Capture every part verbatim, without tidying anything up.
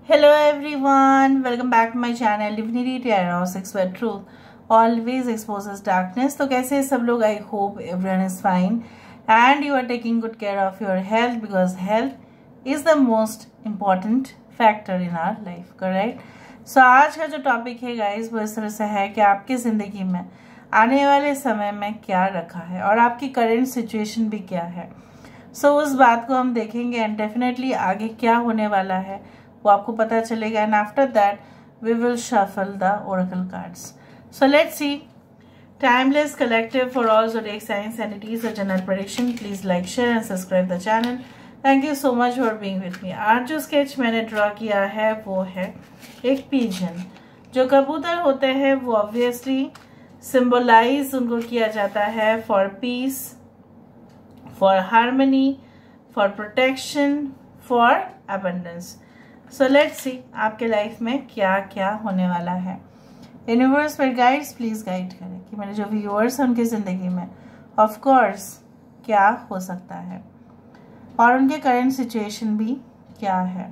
Hello everyone, welcome back to my channel Divinity Diagnostics where truth always exposes darkness. तो कैसे सब लोग? I hope everyone is fine and you are taking good care of your health because health is the most important factor in our life, correct? So आज का जो topic है guys वो इस तरह से है कि आपकी ज़िंदगी में आने वाले समय में क्या रखा है और आपकी करेंट सिचुएशन भी क्या है. सो so, उस बात को हम देखेंगे एंड डेफिनेटली आगे क्या होने वाला है वो आपको पता चलेगा. And after that we will shuffle the oracle cards. So let's see. Timeless collective for all zodiac signs and it is a general prediction. Please like share and subscribe the channel. Thank you so much for being with me. आज जो sketch मैंने draw किया है वो है एक pigeon. जो कबूतर होते हैं वो ऑब्वियसली सिंबलाइज उनको किया जाता है for peace, for harmony, for protection, for abundance. So let's see आपके लाइफ में क्या क्या होने वाला है. यूनिवर्स पर गाइड्स प्लीज गाइड करें कि मेरे जो व्यूअर्स हैं उनकी ज़िंदगी में ऑफ कोर्स क्या हो सकता है और उनके करंट सिचुएशन भी क्या है.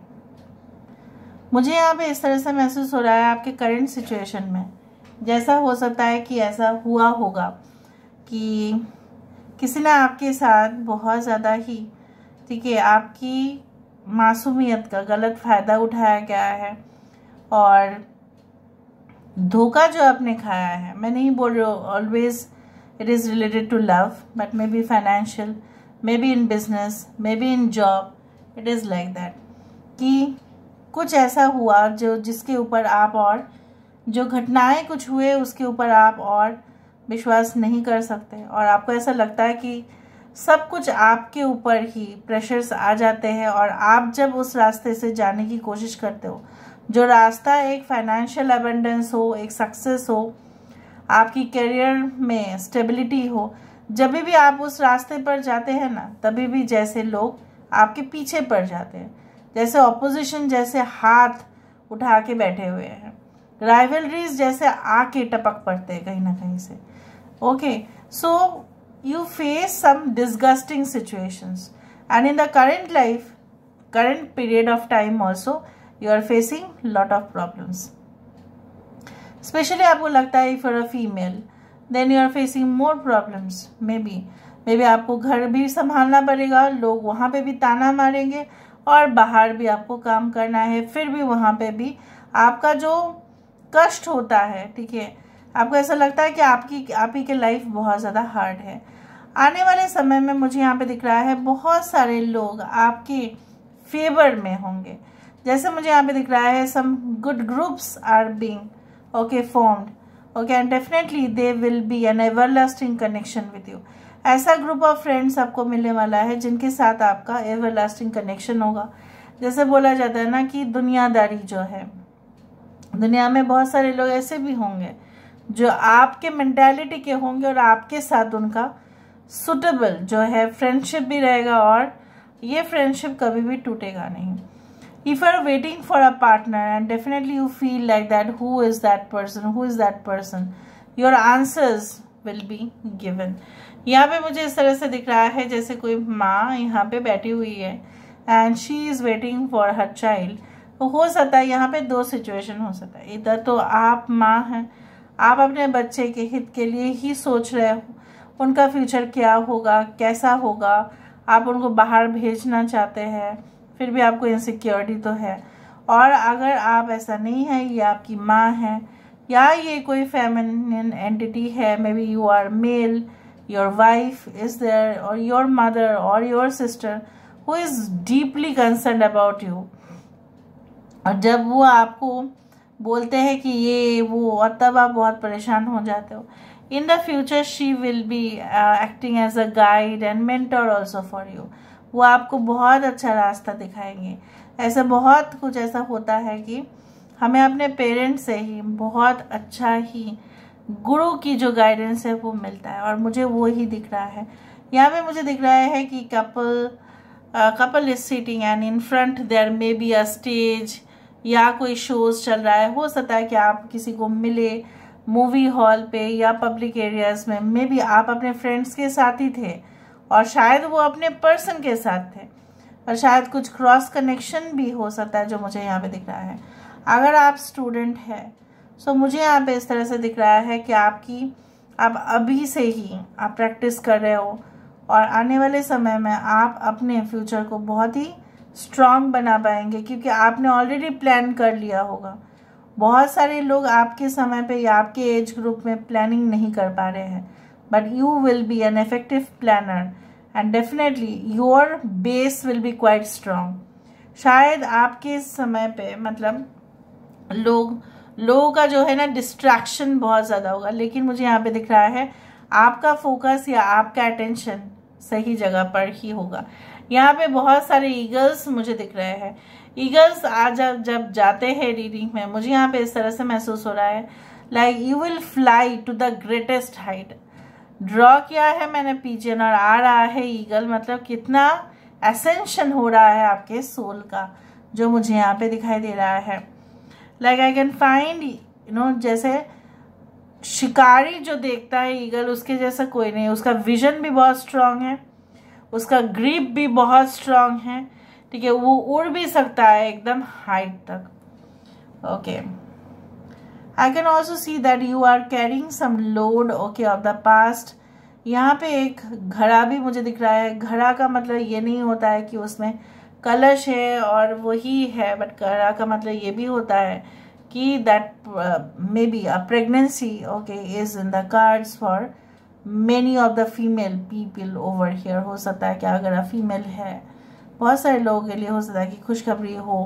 मुझे यहाँ पे इस तरह से महसूस हो रहा है आपके करंट सिचुएशन में जैसा हो सकता है कि ऐसा हुआ होगा कि किसी ने आपके साथ बहुत ज़्यादा ही ठीक है आपकी मासूमियत का गलत फ़ायदा उठाया गया है और धोखा जो आपने खाया है. मैं नहीं बोल रही हूँ always it is related to love but maybe financial, maybe in business, maybe in job. It is like that कि कुछ ऐसा हुआ जो जिसके ऊपर आप और जो घटनाएं कुछ हुए उसके ऊपर आप और विश्वास नहीं कर सकते और आपको ऐसा लगता है कि सब कुछ आपके ऊपर ही प्रेशर्स आ जाते हैं और आप जब उस रास्ते से जाने की कोशिश करते हो जो रास्ता एक फाइनेंशियल अबंडेंस हो, एक सक्सेस हो, आपकी करियर में स्टेबिलिटी हो, जब भी आप उस रास्ते पर जाते हैं ना तभी भी जैसे लोग आपके पीछे पड़ जाते हैं, जैसे ऑपोजिशन जैसे हाथ उठा के बैठे हुए हैं, राइवलरीज जैसे आके टपक पड़ते हैं कहीं ना कहीं से. Okay, so you face some disgusting situations and in the current life, current period of time also you are facing lot of problems. Especially आपको लगता है if you're a female then you are facing more problems. maybe maybe आपको घर भी संभालना पड़ेगा, लोग वहाँ पे भी ताना मारेंगे और बाहर भी आपको काम करना है, फिर भी वहाँ पे भी आपका जो कष्ट होता है ठीक है आपको ऐसा लगता है कि आपकी आप ही की लाइफ बहुत ज़्यादा हार्ड है. आने वाले समय में मुझे यहाँ पे दिख रहा है बहुत सारे लोग आपके फेवर में होंगे. जैसे मुझे यहाँ पे दिख रहा है some good groups are being okay formed okay and definitely they will be an everlasting connection with you. ऐसा ग्रुप ऑफ फ्रेंड्स आपको मिलने वाला है जिनके साथ आपका एवरलास्टिंग कनेक्शन होगा. जैसे बोला जाता है ना कि दुनियादारी जो है, दुनिया में बहुत सारे लोग ऐसे भी होंगे जो आपके मेंटालिटी के होंगे और आपके साथ उनका सुटेबल जो है फ्रेंडशिप भी रहेगा और ये फ्रेंडशिप कभी भी टूटेगा नहीं. If you are waiting for a partner and definitely you feel like that who is that person, who is that person, your answers will be given. यहाँ पे मुझे इस तरह से दिख रहा है जैसे कोई माँ यहाँ पे बैठी हुई है and she is waiting for her child. तो हो सकता है यहाँ पे दो सिचुएशन हो सकता है. इधर तो आप माँ हैं, आप अपने बच्चे के हित के लिए ही सोच रहे हो, उनका फ्यूचर क्या होगा, कैसा होगा, आप उनको बाहर भेजना चाहते हैं, फिर भी आपको इनसिक्योरिटी तो है. और अगर आप ऐसा नहीं है, ये आपकी माँ है या ये कोई फेमिनिन एंटिटी है, maybe you are male, your wife is there और योर मदर और your sister who is deeply concern about you. और जब वो आपको बोलते हैं कि ये वो और तब आप बहुत परेशान हो जाते हो. In the future, she will be uh, acting as a guide and mentor also for you. वो आपको बहुत अच्छा रास्ता दिखाएंगे. ऐसा बहुत कुछ ऐसा होता है कि हमें अपने पेरेंट्स से ही बहुत अच्छा ही गुरु की जो गाइडेंस है वो मिलता है और मुझे वो ही दिख रहा है. यहाँ पे मुझे दिख रहा है कि couple couple is sitting and in front there maybe a stage या कोई शोज चल रहा है. हो सकता है कि आप किसी को मिले मूवी हॉल पे या पब्लिक एरियाज में, मे बी आप अपने फ्रेंड्स के साथ ही थे और शायद वो अपने पर्सन के साथ थे. और शायद कुछ क्रॉस कनेक्शन भी हो सकता है जो मुझे यहाँ पे दिख रहा है। अगर आप स्टूडेंट हैं सो मुझे यहाँ पे इस तरह से दिख रहा है कि आपकी आप अभी से ही आप प्रैक्टिस कर रहे हो और आने वाले समय में आप अपने फ्यूचर को बहुत ही स्ट्रांग बना पाएंगे, क्योंकि आपने ऑलरेडी प्लान कर लिया होगा। बहुत सारे लोग आपके समय पे या आपके एज ग्रुप में प्लानिंग नहीं कर पा रहे हैं, but you will be an effective planner and definitely your base will be quite strong. शायद आपके समय पे मतलब लोग लोगों का जो है ना डिस्ट्रैक्शन बहुत ज़्यादा होगा, लेकिन मुझे यहाँ पे दिख रहा है आपका फोकस या आपका अटेंशन सही जगह पर ही होगा। यहाँ पे बहुत सारे ईगल्स मुझे दिख रहे हैं। ईगल्स आज जब जाते हैं रीडिंग में मुझे यहाँ पे इस तरह से महसूस हो रहा है like you will fly to the greatest height. Draw किया है मैंने पिजन और आ रहा है ईगल, मतलब कितना एसेंशन हो रहा है आपके सोल का जो मुझे यहाँ पे दिखाई दे रहा है। Like I can find you know जैसे शिकारी जो देखता है ईगल उसके जैसा कोई नहीं, उसका विजन भी बहुत स्ट्रांग है, उसका ग्रिप भी बहुत स्ट्रांग है, ठीक है, वो उड़ भी सकता है एकदम हाइट तक। Okay, I can also see that you are carrying some load okay of the past. यहाँ पे एक घड़ा भी मुझे दिख रहा है। घड़ा का मतलब ये नहीं होता है कि उसमें कलश है और वही है, बट घड़ा का मतलब ये भी होता है कि that maybe a pregnancy okay is in the cards for many of the female people over here. हो सकता है कि अगर आप फीमेल है, बहुत सारे लोगों के लिए हो सकता है कि खुशखबरी हो,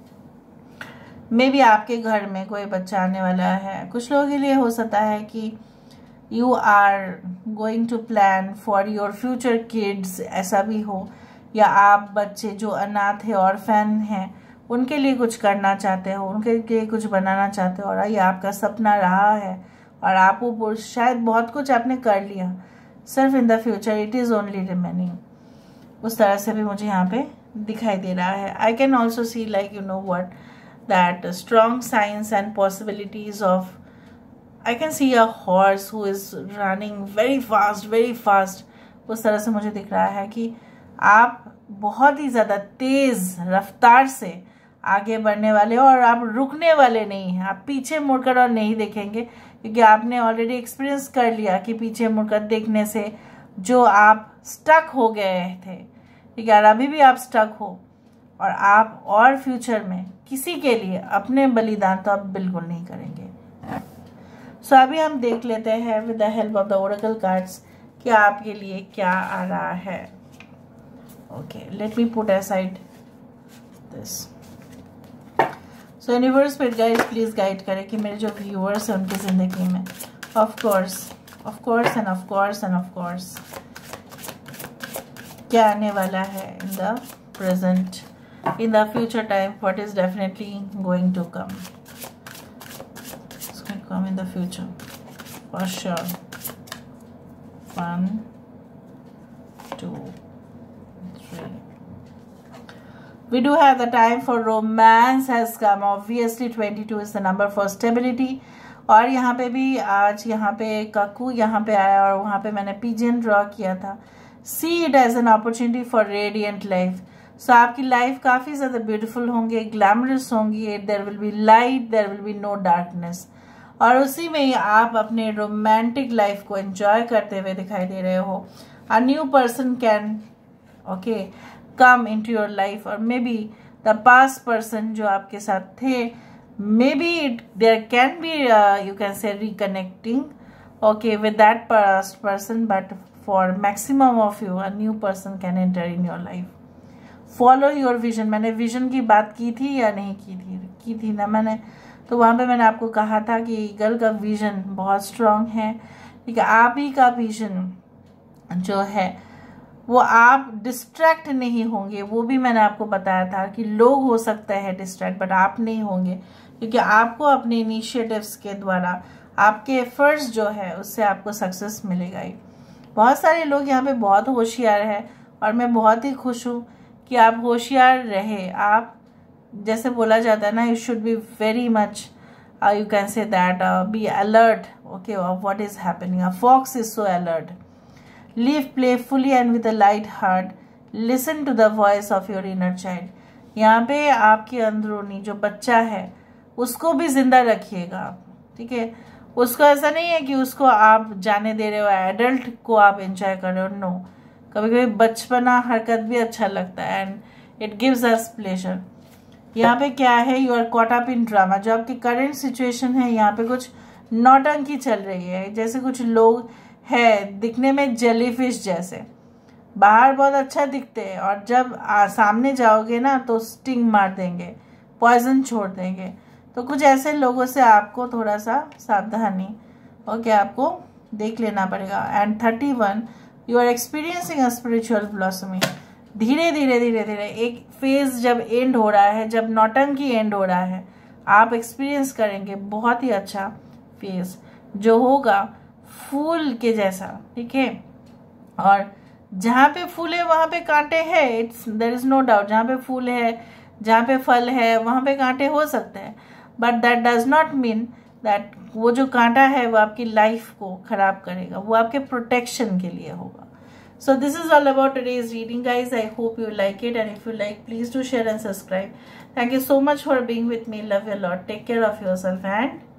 मे बी आपके घर में कोई बच्चा आने वाला है। कुछ लोगों के लिए हो सकता है कि you are going to plan for your future kids, ऐसा भी हो, या आप बच्चे जो अनाथ है और फैन हैं उनके लिए कुछ करना चाहते हो, उनके लिए कुछ बनाना चाहते हो और ये आपका सपना रहा है और आप वो शायद बहुत कुछ आपने कर लिया, सिर्फ in the future it is only remaining. उस तरह से भी मुझे यहाँ पे दिखाई दे रहा है। I can also see like you know what that strong science and possibilities of I can see a horse who is running very fast very fast. उस तरह से मुझे दिख रहा है कि आप बहुत ही ज़्यादा तेज़ रफ्तार से आगे बढ़ने वाले हो और आप रुकने वाले नहीं हैं। आप पीछे मुड़कर और नहीं देखेंगे, क्योंकि आपने ऑलरेडी एक्सपीरियंस कर लिया कि पीछे मुड़कर देखने से जो आप स्टक हो गए थे, ठीक है, और अभी भी आप स्टक हो और आप और फ्यूचर में किसी के लिए अपने बलिदान तो आप बिल्कुल नहीं करेंगे। सो so, अभी हम देख लेते हैं with the help of the oracle cards कि आपके लिए क्या आ रहा है। Okay, let me put aside this. So universe spirit guide please guide करें कि मेरे जो व्यूअर्स हैं उनकी जिंदगी में of course of course and of course and of course क्या आने वाला है in the present, in the future time, what is definitely going to come, it's going to come in the future for sure. One two we do have the time for romance has come, obviously twenty-two is the number for stability। और यहाँ पे भी आज यहाँ पे ककू यहाँ पे आया और वहाँ पे मैंने पिजन ड्रॉ किया था। see it as an opportunity for radiant life। so आपकी लाइफ काफ़ी ज़्यादा ब्यूटीफुल होंगे, ग्लैमरस होंगी, there will be light, there will be no darkness। और उसी में ही आप अपने रोमांटिक लाइफ को एंजॉय करते हुए दिखाई दे रहे हो। a new person can okay come into your life or maybe the past person जो आपके साथ थे, maybe it, there can be uh, you can say reconnecting okay with that past person, but for maximum of you a new person can enter in your life। follow your vision। मैंने vision की बात की थी या नहीं की थी की थी ना मैंने, तो वहाँ पे मैंने आपको कहा था कि ईगल का विजन बहुत स्ट्रांग है, ठीक है। आप ही का विजन जो है वो आप डिस्ट्रैक्ट नहीं होंगे, वो भी मैंने आपको बताया था कि लोग हो सकते हैं डिस्ट्रैक्ट, बट आप नहीं होंगे, क्योंकि आपको अपने इनिशिएटिव्स के द्वारा आपके एफर्ट्स जो है उससे आपको सक्सेस मिलेगा ही। बहुत सारे लोग यहाँ पे बहुत होशियार हैं और मैं बहुत ही खुश हूँ कि आप होशियार रहे। आप जैसे बोला जाता है ना, you should be very much you can say that be alert okay of what is happening. A fox is so alert. Live playfully and with a light heart, listen to the voice of your inner child. यहाँ पे आपके अंदरूनी जो बच्चा है उसको भी जिंदा रखिएगा आप, ठीक है। उसको ऐसा नहीं है कि उसको आप जाने दे रहे हो, एडल्ट को आप एंजॉय कर रहे हो, नो। कभी कभी बचपना हरकत भी अच्छा लगता है and it gives us pleasure. यहाँ पे क्या है, you are caught up in drama. जो आपकी करंट सिचुएशन है, यहाँ पे कुछ नौटंकी चल रही है। जैसे कुछ लोग है दिखने में जेलीफिश जैसे, बाहर बहुत अच्छा दिखते हैं और जब आ, सामने जाओगे ना तो स्टिंग मार देंगे, पॉइजन छोड़ देंगे। तो कुछ ऐसे लोगों से आपको थोड़ा सा सावधानी ओके आपको देख लेना पड़ेगा। And thirty one you are experiencing a spiritual blossoming. धीरे धीरे धीरे धीरे एक फेज जब एंड हो रहा है, जब नौटंकी एंड हो रहा है, आप एक्सपीरियंस करेंगे बहुत ही अच्छा फेज जो होगा फूल के जैसा, ठीक है। और जहाँ पे फूल है वहाँ पे कांटे हैं, it's there is no doubt. जहाँ पे फूल है, जहाँ पे फल है, वहाँ पे कांटे हो सकते हैं, but that does not mean that वो जो कांटा है वो आपकी लाइफ को खराब करेगा, वो आपके प्रोटेक्शन के लिए होगा। So this is all about today's reading, guys. I hope you like it, and if you like, please do share and subscribe. Thank you so much for being with me. Love you a lot. Take care of yourself and